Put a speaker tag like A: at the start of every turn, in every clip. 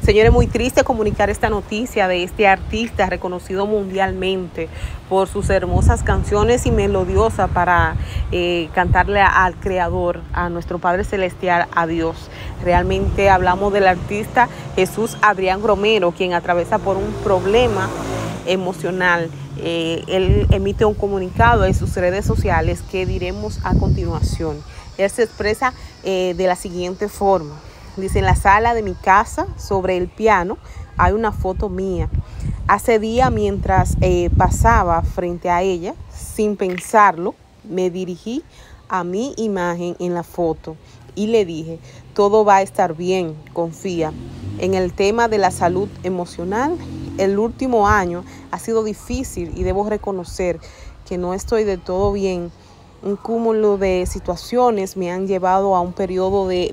A: Señores, muy triste comunicar esta noticia de este artista reconocido mundialmente por sus hermosas canciones y melodiosas para cantarle al Creador, a nuestro Padre Celestial, a Dios. Realmente hablamos del artista Jesús Adrián Romero, quien atraviesa por un problema emocional. Él emite un comunicado en sus redes sociales que diremos a continuación. Él se expresa de la siguiente forma. Dice: en la sala de mi casa, sobre el piano, hay una foto mía. Hace días, mientras pasaba frente a ella, sin pensarlo, me dirigí a mi imagen en la foto y le dije: todo va a estar bien, confía. En el tema de la salud emocional, el último año ha sido difícil y debo reconocer que no estoy de todo bien. Un cúmulo de situaciones me han llevado a un periodo de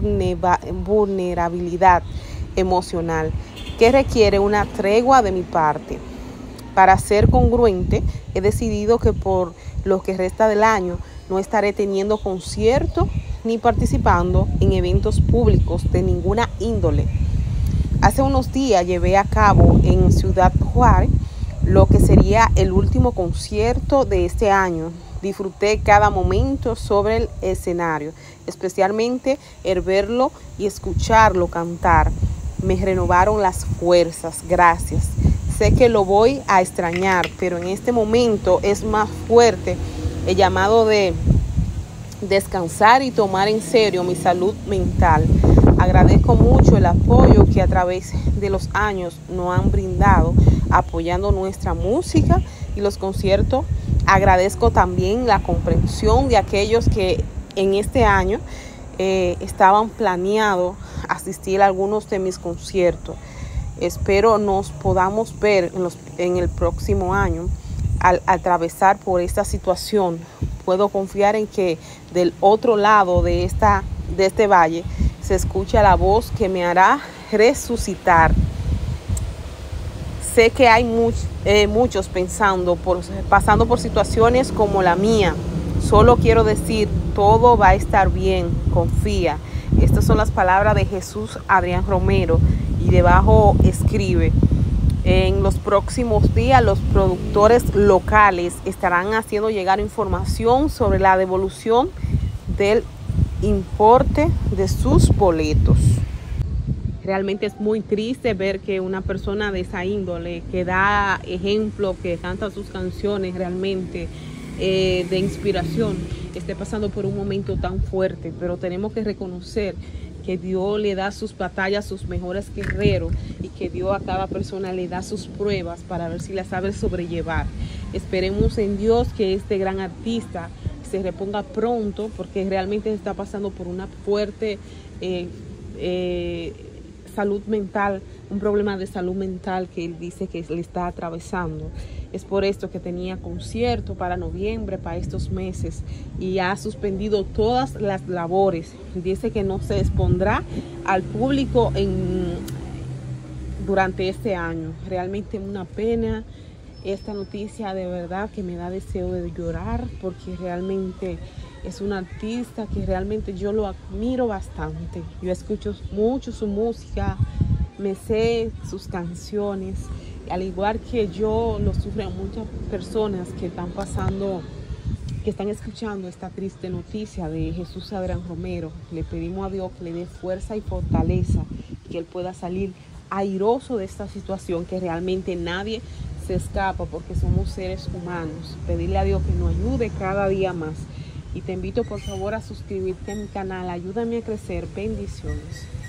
A: vulnerabilidad emocional que requiere una tregua de mi parte. Para ser congruente, he decidido que por lo que resta del año no estaré teniendo conciertos ni participando en eventos públicos de ninguna índole. Hace unos días llevé a cabo en Ciudad Juárez lo que sería el último concierto de este año. Disfruté cada momento sobre el escenario, especialmente el verlo y escucharlo cantar. Me renovaron las fuerzas, gracias. Sé que lo voy a extrañar, pero en este momento es más fuerte el llamado de descansar y tomar en serio mi salud mental. Agradezco mucho el apoyo que a través de los años nos han brindado, apoyando nuestra música y los conciertos. Agradezco también la comprensión de aquellos que en este año estaban planeados asistir a algunos de mis conciertos. Espero nos podamos ver en el próximo año. Al atravesar por esta situación, puedo confiar en que del otro lado de este valle se escucha la voz que me hará resucitar. Sé que hay muchos pasando por situaciones como la mía. Solo quiero decir, todo va a estar bien, confía. Estas son las palabras de Jesús Adrián Romero y debajo escribe: en los próximos días los productores locales estarán haciendo llegar información sobre la devolución del importe de sus boletos. Realmente es muy triste ver que una persona de esa índole, que da ejemplo, que canta sus canciones realmente de inspiración, esté pasando por un momento tan fuerte. Pero tenemos que reconocer que Dios le da sus batallas a sus mejores guerreros y que Dios a cada persona le da sus pruebas para ver si las sabe sobrellevar. Esperemos en Dios que este gran artista se reponga pronto, porque realmente está pasando por una fuerte salud mental, un problema de salud mental que él dice que le está atravesando. Es por esto que tenía concierto para noviembre, para estos meses, y ha suspendido todas las labores. Dice que no se expondrá al público durante este año. Realmente una pena esta noticia, de verdad que me da deseo de llorar, porque realmente es un artista que realmente yo lo admiro bastante. Yo escucho mucho su música, me sé sus canciones, al igual que yo lo sufren muchas personas que están escuchando esta triste noticia de Jesús Adrián Romero. Le pedimos a Dios que le dé fuerza y fortaleza, que él pueda salir airoso de esta situación, que realmente nadie se escapa porque somos seres humanos. Pedirle a Dios que nos ayude cada día más. Y te invito por favor a suscribirte a mi canal. Ayúdame a crecer. Bendiciones.